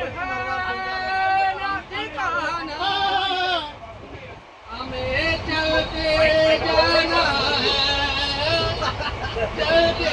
हमें चलते जाना है, चलते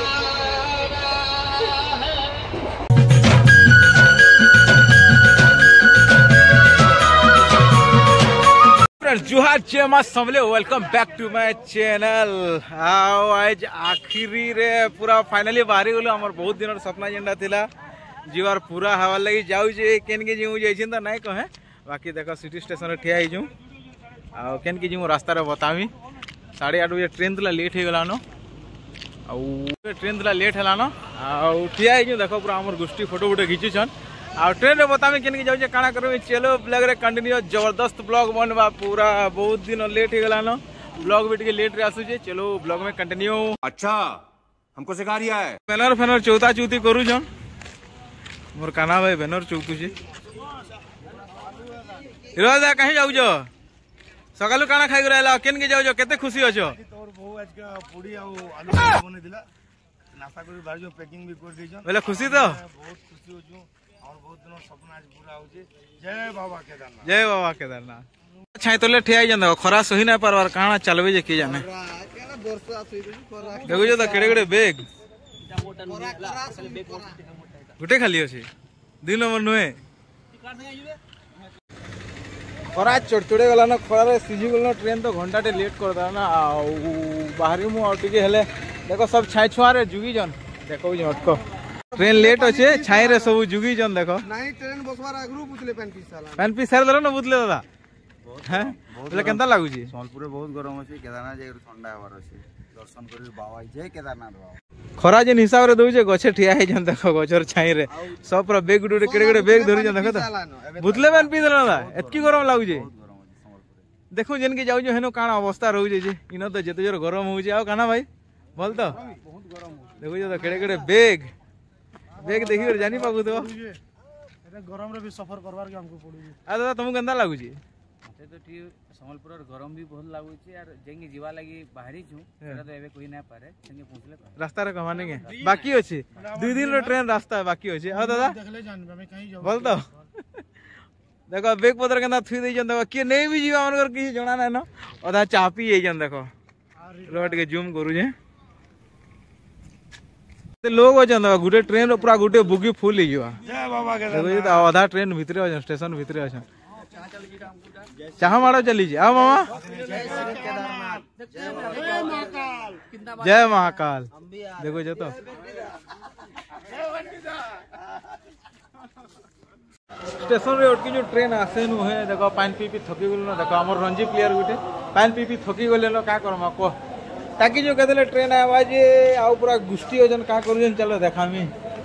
जुहार जय मां सबले welcome back to my channel. आओ आज आखिरी रे पूरा फाइनली बाहरी गलु। हमर बहुत दिन सपना जेंडा थिला जीवार पूरा हवा लगी जाऊ जे केन के जीव जाइछिन त नाइ कहे। बाकी देखो सिटी स्टेशन रे ठिया हिजु आ केन के जीव रास्ता रे बतावी। 8:30 बजे ट्रेन तला लेट हे गलानो आ ट्रेन तला लेट हलानो आ ठिया हिजु। देखो पूरा हमर गोष्ठी फोटो फोटो खिचुछन आ ट्रेन रे बतावे केन के जाऊ जे काना करबे। चलो ब्लॉग रे कंटिन्यू जबरदस्त ब्लॉग बनवा। पूरा बहुत दिन लेट हे गलानो ब्लॉग भी लेट रे आसु जे। चलो ब्लॉग में कंटिन्यू। अच्छा हमको सिखा रिया है। बैनर फैनर चौथा चौथी करू जन मोर काना भाई बैनर चौथु जे। हिरोदा कहीं जाऊ जो सकालु काना खाई रहला केन के जाऊ जो केते खुशी अछो। तोर बहु आज का पूरी आ आलू बने दिला नाश्ता करी बाहर जो पैकिंग भी कर दी जन। बोले खुशी तो बहुत खुशी हो छु और बहुत दिन सपना आज पूरा हो जे। जय बाबा केदारनाथ, जय बाबा केदारनाथ। छाई तले ठियाई जन देखो खरा सही ना परवार काना चलबे जे के जाने। देखो जो त केड़े केड़े बैग गुटे खाली अछि 2 नंबर नुए खरा चढ़चड़े गला ना। खरा रे सीजी गला ट्रेन तो घंटा टे लेट कर दा ना आ बाहरी मु और टिके हेले देखो सब छाई छुआ रे जुगी जन। देखो जे हटको ट्रेन लेट अच्छे छाई रे सब जुगी जन। देखो नहीं ट्रेन बसवार आगरू पुछले पैन पीस साला पैन पीस सार दरो न बुतले दादा हैं बोले केनता लागु छी। सोनपुर बहुत गरम अछि केदारनाथ जे ठंडा हवार अछि दर्शन करी बाबा जय केदारनाथ बाबा। खरा जेन हिसाब रे दउजे गछे ठिया हे जन। देखो गछर छाई रे सब पूरा बैग गुडे केड़े केड़े बैग धरि जन। देखो त बुतले पैन पीस दरो दादा एतकी गरम लागु छी। देखो जेन के जाउ जो हेनो काना अवस्था रहउ जे इनो तो जते जोर गरम हो जे। आ काना भाई बोल तो बहुत गरम हो। देखो जो केड़े केड़े बैग बैग देखि कर जानी पाबु तो एते गरम रे भी सफर करवार के हमको पड़ी। आ दादा तुम केनता लागु छी। मते तो ठीक संबलपुर गरम भी बहुत लागु छी यार जेंगे जीवा लागि बाहरी छु एरा तो एबे कोई ना पारे संगे पहुंचले रास्ता रे कमाने के बाकी अछि 2 दिन रो ट्रेन रास्ता बाकी अछि। आ दादा देखले जान मैं कहीं जाऊ बोल तो देखो बैग पत्र केना थुई दे जन। देखो के नहीं भी जीवा मनकर किसी जणा ना न आधा चा पी ए जन। देखो रोड के जूम करू जे लोग अछन। देखो गुटे ट्रेन रो पूरा गुटे बुगी फुल ही जीवा। जय बाबा के देखो ये तो आधा ट्रेन भीतरे अछन स्टेशन भीतरे अछन। चाह मारो चली जे। आ मामा जय महाकाल। देखो जे तो स्टेशन रे उठकी जो ट्रेन आसे नु है। देखो पानी पी पी थकी गेल न। देखो हमर रणजी प्लेयर गुटे पानी पी पी थकी गेले न का करम को ताकि जो कहले ट्रेन आवाज आ पूरा गुष्टी ओजन का करू। चलो देखामी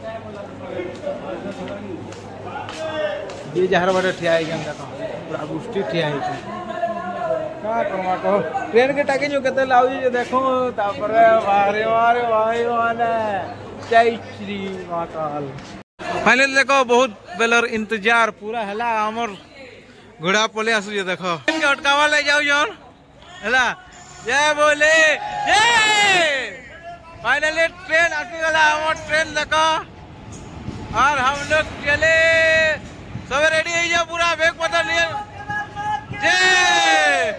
ये जहर बाटे ठिया है जन। देखो पूरा गुष्टी ठिया है का करमा को ट्रेन के टाके जो कहते लाउ जे देखो तापर वारे वारे भाई माने जय श्री महाकाल। फाइनली देखो बहुत बेलर इंतजार पूरा हला हमर घोड़ा पले आसु जे। देखो ट्रेन के अटकावा ले जाऊ जन हला जय बोले जय। फाइनली ट्रेन आके गला हमर ट्रेन देखो और हम लोग चले सब रेडी है जा पूरा बैग पता लिए। जय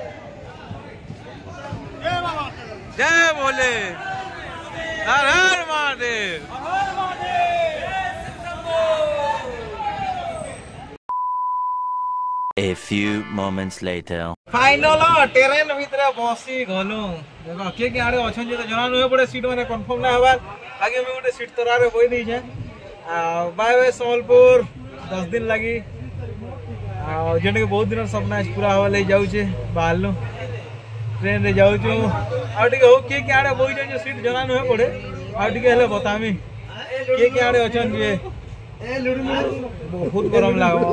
जय बोले हर हर Mahadev. A few moments later. Final train भीतर बसी गलु। देखो के आड़े अछन जे जना नुहे पड़े सीट माने कंफर्म ना हबार आगे में गोटे सीट तोरा रे होई दै छै। आ बाय बाय संबलपुर 10 दिन लगी आ जेने के बहुत दिन सपना पूरा होवा ले जाउ छे। बाहरनु ट्रेन रे जाउ छु आ टिके हो के आड़े बोई जे सीट जना नुहे पड़े आ टिके हेले बतामी के आड़े अछन जे बहुत गरम लागो।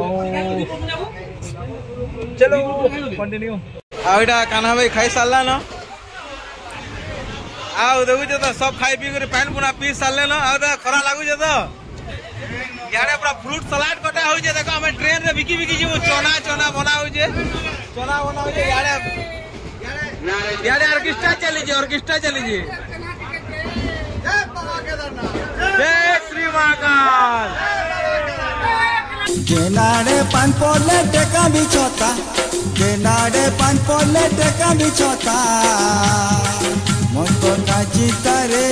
चलो कंटिन्यू। आइडा कान्हा भाई खाई सारला न आ देखु जे तो सब खाई पी कर पानी पुना पी सारले न आ खरा लागु जे तो यारे पूरा फ्रूट सलाड कटा हो जे। देखो हम ट्रेन रे बिकी बिकी जे चना चना बना हो जे चना बना हो जे। यारे यारे ऑर्केस्ट्रा चली जे ऑर्केस्ट्रा चली जे। जय बाबा केदारनाथ जय श्री महाकाल। केनाडे पान पड़ले टेका बिछता केनाडे पान पड़ले टेका बिछता मन तो काची तारे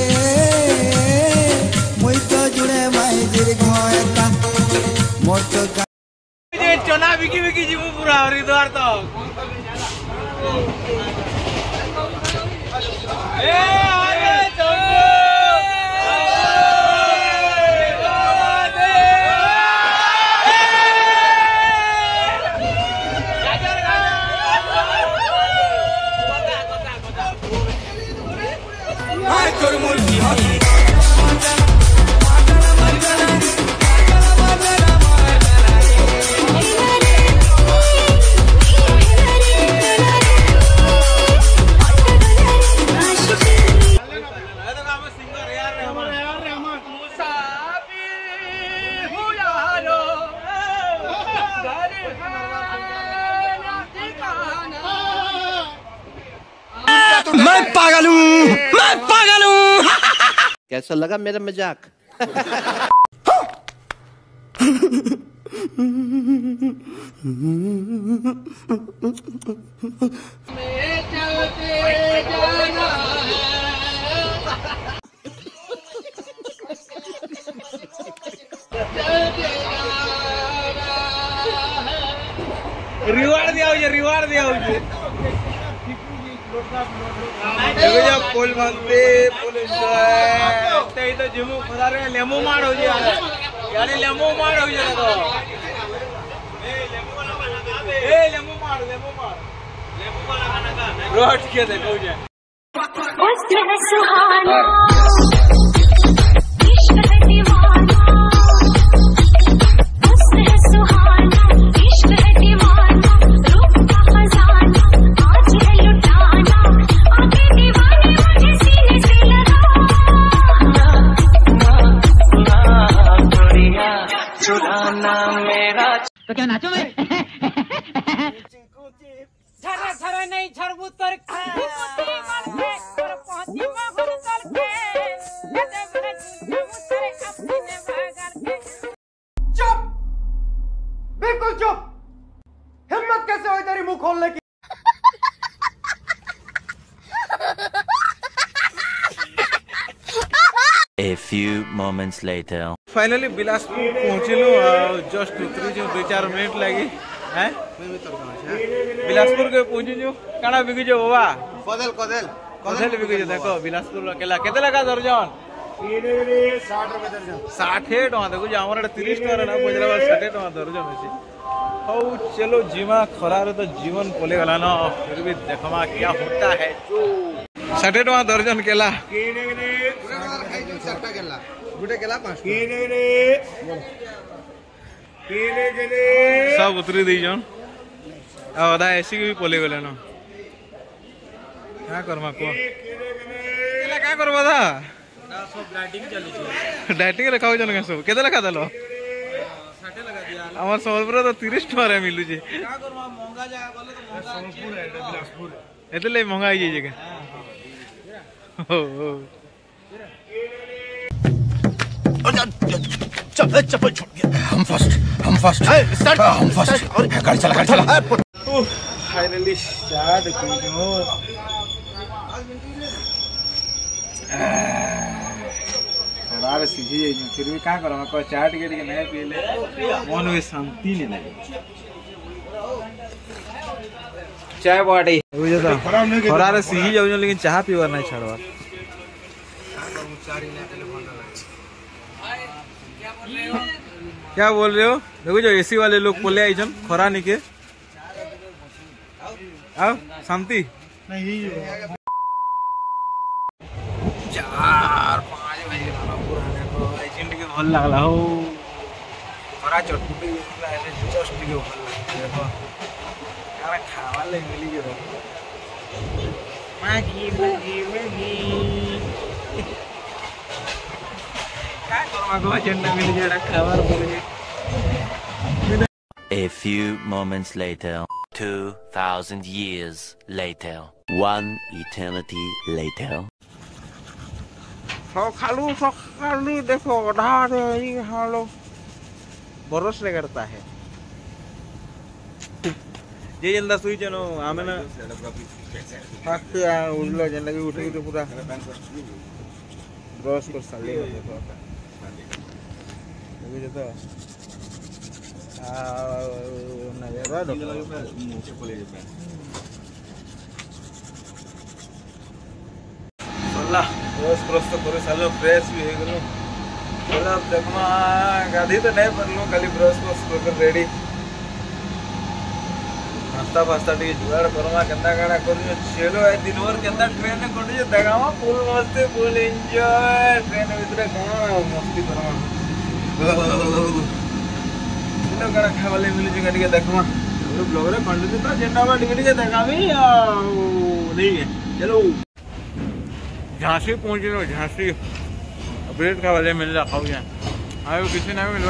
मुई तो जुड़े माई दीर्घता मोर तो चना बिकी बिकी जीवू पूरा हरिद्वार तक मैं पागल हूँ कैसा लगा मेरा मजाक रिवार्ड दिया देखो जब पोल बनते पोल एंजॉय तो जिमु खुदा रे लेमू मार हो जाए यानी लेमू मार हो जाए तो लेमू मार लेमू वाला खाना का रोट के देखो जे उसके सुहाना इश्क है दीवाना उसके सुहाना इश्क है दीवाना रूप का खजाना आज है लुटाना आगे दीवाने मुझे सीने से लगा चुराना मेरा तो क्या नाचो मैं छरा छरा नहीं छरबू तर चुप बिल्कुल चुप हिम्मत कैसे हुई तेरी मुंह खोलने की A few moments later. Finally Bilaspur पहुंचलु जस्ट उतरी जो 2-4 मिनट लगी हैं बिलासपुर के पहुंची जो काना बिकी जो बाबा कदेल कदेल कदेल बिकी जो देखो बिलासपुर अकेला केते लगा दर्जन 60 रुपए दर्जन 60 टका देखो जे हमर 30 टका ना बजला 60 टका दर्जन अछि हौ चलो जीवा खरा रे तो जीवन पोले गला ना फिर भी देखमा क्या होता है जो 60 टका दर्जन केला गुटे केला 5 सब उतरी दी जन आधा ऐसी भी पोले गले ना क्या करमा को केला क्या करबा दा सब डाइटिंग चली छै डाइटिंग रखाउ जन के सब केते लगा दलो 60 लगा दिया हमर सोलपुर तो 30 टका रे मिलु छै क्या करमा महंगा जगह बोले तो महंगा सोलपुर है बिलासपुर एतले महंगा आई जगह हो चप्पल छूट गया हम फर्स्ट स्टार्ट हम फर्स्ट गाड़ी चला फाइनली स्टार्ट कीजियो रात सीधी जाई फिर भी का करो को चाट के नहीं पीले मन में शांति नहीं लगे चाय बाटी बुझे तो खरा रे सीधी जाऊ लेकिन चाह पीवर नहीं छाड़वा क्या बोल रहे हो देखो जो एसी वाले लोग बोले आई जन खरा नहीं के आओ शांति नहीं 4-5 बजे एजेंट के भल लगला हो खरा चटपटी ऐसे जस्ट के भल देखो यार खावा ले मिली के मैगी क्या करमा को एजेंट मिल जेड़ा खावार बोले A few moments later. 2,000 years later. 1 eternity later. खालू देखो ढा रे हालो बरस रे करता है जे जंदा सुई जनो आमे ना फास्ट उड़लो जंदा की उठे उठे पूरा ब्रश कर साले देखो देखो तो ना यार सल्ला ब्रश तो करे सालो फ्रेश भी हो गेलो बोला अब देखमा गाधी तो नहीं परलो खाली ब्रश कर रेडी नास्ता फास्ता टी जुगाड़ करमा केंदा गाड़ा करियो चलो ए दिन भर केंदा ट्रेन में कोडियो दगावा फुल मस्ती फुल एंजॉय ट्रेन भीतर गाना मस्ती करमा इनो गाड़ा खावाले मिली जगह टिके देखमा ब्लॉग रे कंटिन्यू तो जेंडा में टिके देखावी नहीं है चलो झांसी पहुंचलो झांसी ब्रेड खावाले मिल रहा खाऊ जाए आयो किसी ना मिलवा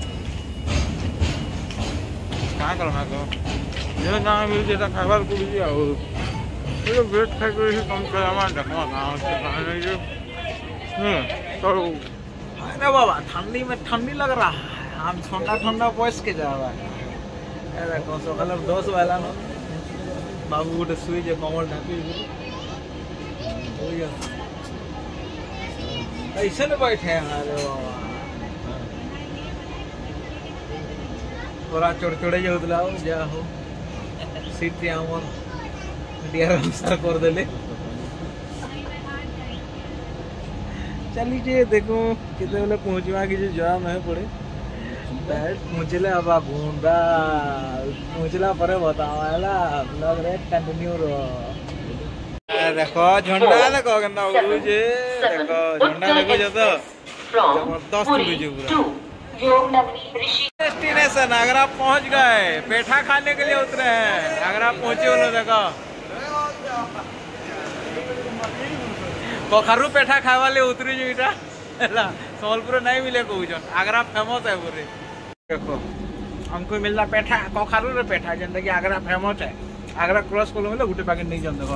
कहाँ करमा को ये ना मिल जेता खाबार को भी आओ ये ब्रेड खा के ही कम करमा देखमा गांव से खाने जो तो अरे बाबा ठंडी में ठंडी लग रहा है हम ठंडा ठंडा पॉइस के जा रहा है अरे कौन सा कलर 2 वाला ना बाबू गोटे सुई जे कमल ढापी हो गया ऐसे न बैठे हैं अरे बाबा पूरा चोड़ जाऊला जा हो सीट आमर डियर अनुसार कर देले चली देखो कितने बेले पहुँचवा कि जरा नहीं पड़े पहुँचले अब घूमरा पहुँचला पर बतावा ब्लॉग रे कंटिन्यू रो देखो झंडा देखो केंदा उड़ुजे देखो झंडा देखो तो जबरदस्त उड़ुजे पूरा डेस्टिनेशन अगर आप पहुंच गए पेठा खाने के लिए उतरे हैं अगर आप पहुंचे हो देखो कखारू पेठा खाए वाले उतरी जो इटा संबलपुर नहीं मिले कहून आगरा फेमस है पूरे देखो हमको मिलता पेठा कखारू रे पेठा जेनता कि आगरा फेमस है आगरा क्रॉस कर मिले गोटे पैकेट नहीं जान देखो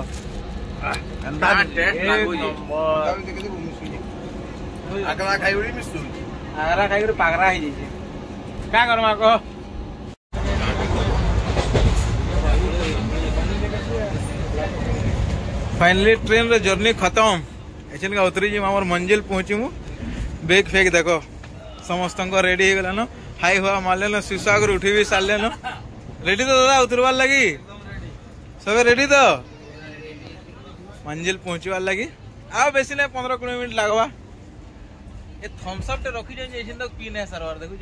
आगरा खाई मिसु आगरा खाई पागरा हो जाइए क्या करमा को फाइनली ट्रेन रे जर्नी खत्म ऐसे का उतरी जी हमार मंजिल पहुंची मु बैग फेंक देखो समस्त रेडी हो गला न हाई हुआ मारले न शीशा कर उठी भी सारे न रेडी तो दादा उतरवार लगी सब रेडी तो मंजिल पहुंचवार लगी आ बेसी नहीं 15-20 मिनट लगवा ये थम्स अप रखी जैसे तक पी नहीं सरवार देखो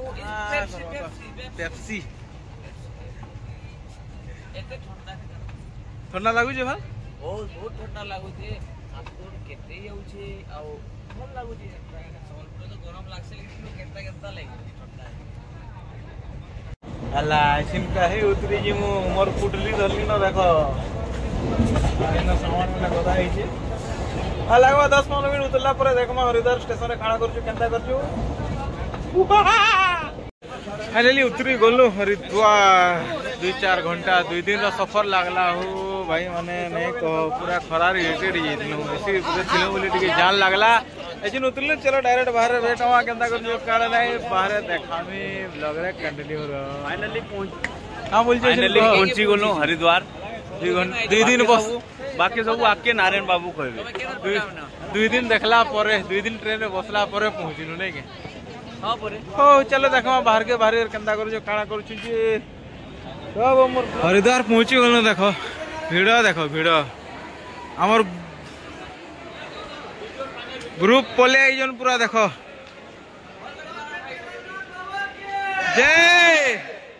पेप्सी ठंडा लगुचे भाई बहुत ठंडा लगुचे आपको केते जाउचे आ भल लगुचे संबलपुर तो गरम लागसे लेकिन केता केता लागे ठंडा अल्ला सिनका है उतरी जी मु मोर पुटली धरली न देखो आइना सामान में गदा है जे आ लगवा 10-15 मिनट उतरला पर देखमा हरिद्वार स्टेशन रे खाना करछु केंता करछु फाइनली उतरी गलु हरिद्वार 2-4 घंटा 2 दिन रा सफर लागला हो भाई माने नहीं कहो पूरा खरार इरिटेट जेतनु ऐसे पूरे थिलो बोली टिके जान लागला एजिन उतरले चलो डायरेक्ट बाहर रेट हवा केंता करछु काले नहीं बाहर देखामी ब्लॉग रे कंटिन्यू रो फाइनली पहुंच हां बोल जे फाइनली पहुंची गलु हरिद्वार 2 दिन बस बाकी सब आके नारायण बाबू कहबे 2 दिन देखला परे 2 दिन ट्रेन में बसला परे पहुंचिनु नहीं के हां परे हो चलो देखमा बाहर के बाहर केंता करछु काना करछु जे सब हमर हरिद्वार पहुंची गलु देखो भिड़ देखो भिड़ आमर ग्रुप पले आइजन पूरा देखो जय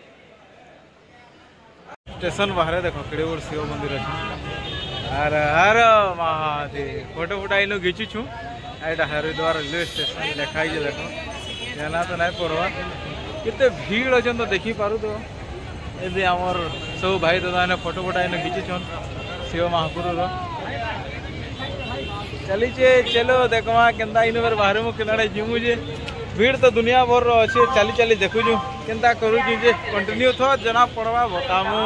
स्टेशन बाहर देखो केड़े बड़ शिव मंदिर अच्छे अरे हर महादेव फोटो फोटा इन घिचु छु एटा हरिद्वार रेलवे स्टेशन लिखाई जे देखो जाना तो नहीं पड़वा कितने भीड़ अच्छन तो देखी पारू तो यदि आमर सब भाई दादा ने फोटो फोटा इन घिचि छन शिव महापुर चलीचे चलो देखवा केंता इन बार बाहर मु केनाडे जिमु जे भीड़ तो दुनिया भर रो अच्छे चली चली देखुजु केंता करूजु जे कंटिन्यू थो जना पड़वा बतामु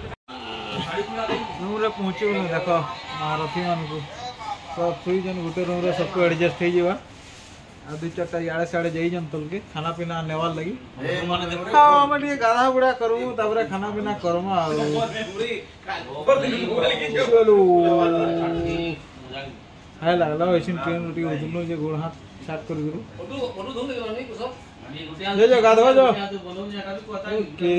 रूम रे पहुंचू देखो महारथी मान को सब सुई जन गुटे रूम रे सबको एडजस्ट हो जीवा आ दु चारटा याडे साडे जाई जन तल के खाना पीना नेवार लगी हां हम टिके गाधा बुड़ा करमु ताबरे खाना पीना करमु आ चलो हाय लागला वैसिन ट्रेन उठी उदनु जे गोड़ हाथ साफ कर गुरु जो गाधवा जो ओके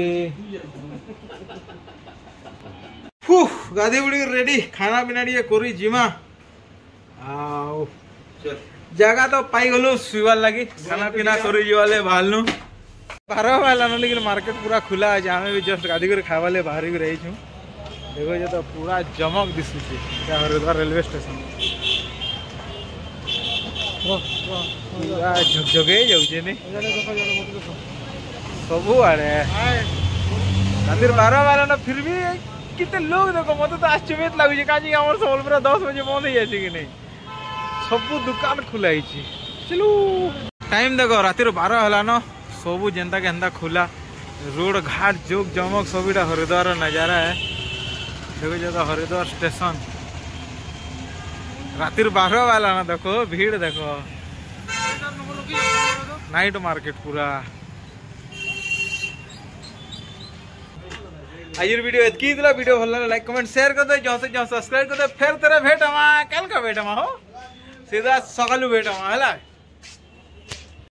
फू गाधी बुड़ी रेडी खाना पीना टिके करी जिमा आओ जगह तो पाई गलु सुइवार लगी खाना पीना करी जीवाले बाहरनु 12 वाला न लेकिन मार्केट पूरा खुला है आमे भी जस्ट गाधी कर खावाले बाहर भी रही छु देखो जे तो पूरा जमक दिसुची क्या हरिद्वार रेलवे स्टेशन पूरा झकझके जाउचे ने सबु आड़े रातिर 12 वाला न फिर भी कितने लोग देखो मत तो आश्चर्य लागुचे काजी हमर सबलपुर 10 बजे बंद हो जाछि कि नहीं सब दुकान खुला है चलो टाइम देखो रातिर 12 हला न सब जेंता के हेंता खुला रोड घाट जोक जमक सबीटा हरिद्वार नजारा है देखो जो तो हरिद्वार स्टेशन रातिर 12 वाला ना देखो भीड़ देखो नाइट मार्केट पूरा आज वीडियो एतकी दिला वीडियो भल लाइक कमेंट शेयर कर दे जो से जो सब्सक्राइब कर दे फिर तेरे भेट हमा कल का भेट हमा हो सीधा सकालू भेट हमा हला।